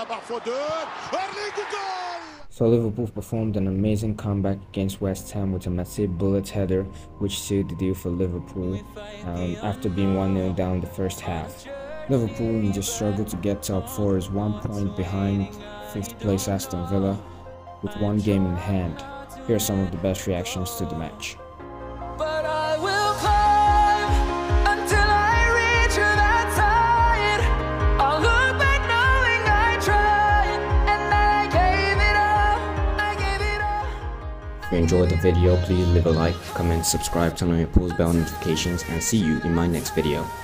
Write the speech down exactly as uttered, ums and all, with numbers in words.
So Liverpool performed an amazing comeback against West Ham with a massive bullet header, which sealed the deal for Liverpool um, after being one nil down the first half. Liverpool just struggled to get top four as one point behind fifth place Aston Villa with one game in hand. Here are some of the best reactions to the match. If you enjoyed the video, please leave a like, comment, subscribe, turn on your post bell notifications, and see you in my next video.